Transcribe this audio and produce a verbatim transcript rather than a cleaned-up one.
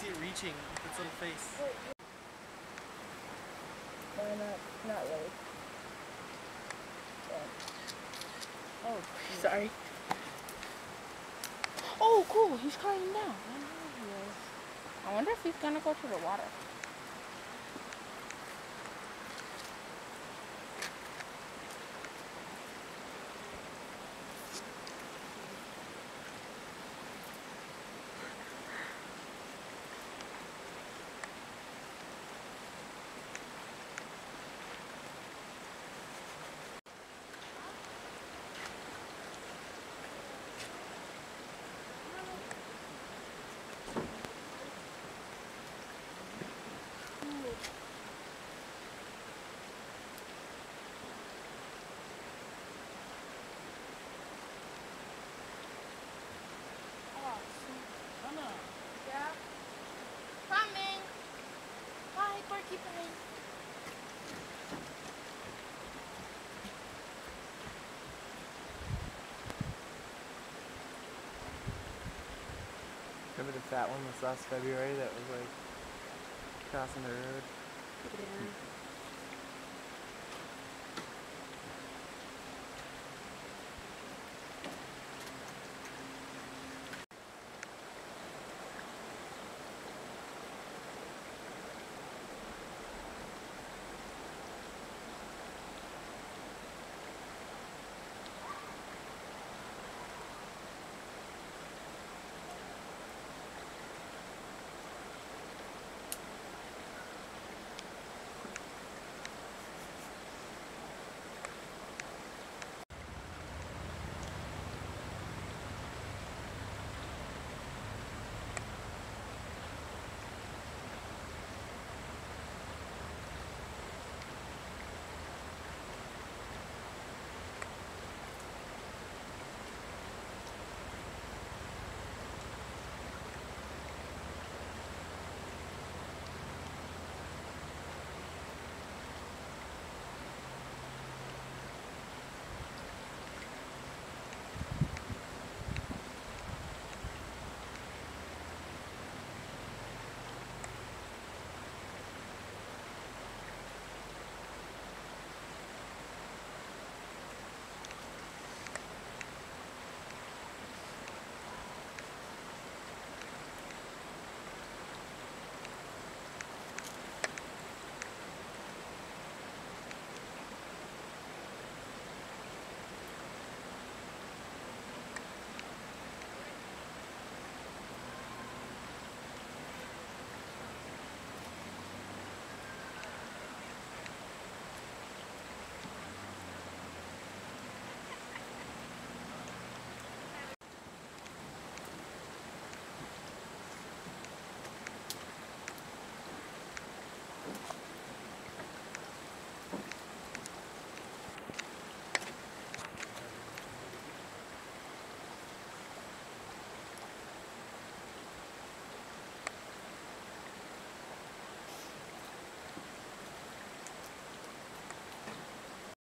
see it reaching with its little face. No, not, not really. Yeah. Oh, sorry. Oh, cool. He's climbing down. I know he is. I wonder if he's gonna go to the water. Yeah. Coming. Hi, Porcupine. Remember the fat one this last February that was like crossing the road? Yeah.